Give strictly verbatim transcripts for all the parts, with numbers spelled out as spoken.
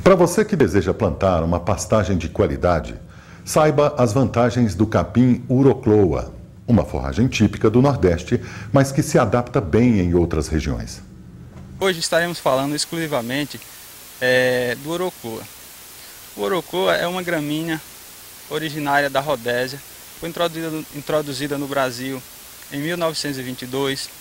Para você que deseja plantar uma pastagem de qualidade, saiba as vantagens do capim Urochloa, uma forragem típica do Nordeste, mas que se adapta bem em outras regiões. Hoje estaremos falando exclusivamente é, do Urochloa. O Urochloa é uma gramínea originária da Rodésia, foi introduzida no, introduzida no Brasil em mil novecentos e vinte e dois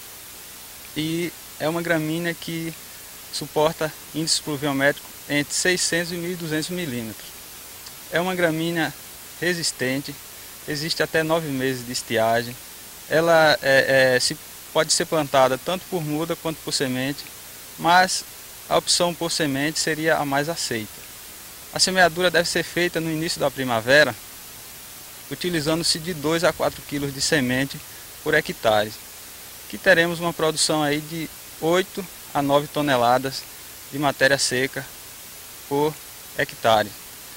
e é uma gramínea que suporta índice pluviométrico entre seiscentos e mil e duzentos milímetros. É uma gramínea resistente, existe até nove meses de estiagem. Ela é, é, se, pode ser plantada tanto por muda quanto por semente, mas a opção por semente seria a mais aceita. A semeadura deve ser feita no início da primavera, utilizando-se de dois a quatro quilos de semente por hectare, que teremos uma produção aí de oito a nove toneladas de matéria seca por hectare.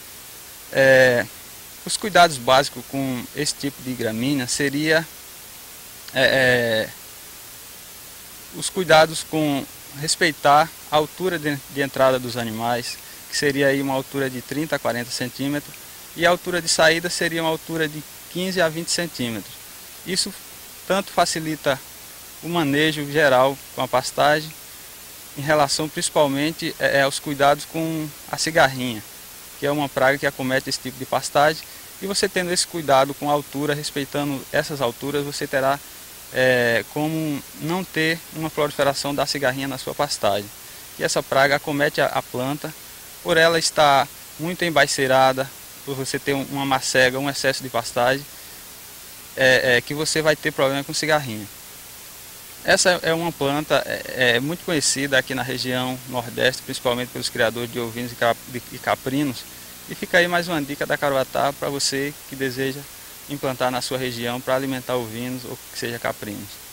É, os cuidados básicos com esse tipo de gramínea seria é, é, os cuidados com respeitar a altura de, de entrada dos animais, que seria aí uma altura de trinta a quarenta centímetros, e a altura de saída seria uma altura de quinze a vinte centímetros. Isso tanto facilita o manejo geral com a pastagem, em relação principalmente é, aos cuidados com a cigarrinha, que é uma praga que acomete esse tipo de pastagem, e você tendo esse cuidado com a altura, respeitando essas alturas, você terá é, como não ter uma proliferação da cigarrinha na sua pastagem. E essa praga acomete a, a planta, por ela estar muito embaixeirada, por você ter uma macega, um excesso de pastagem, é, é, que você vai ter problema com cigarrinha. Essa é uma planta é, é, muito conhecida aqui na região Nordeste, principalmente pelos criadores de ovinos e caprinos. E fica aí mais uma dica da Caruatá para você que deseja implantar na sua região para alimentar ovinos ou que seja caprinos.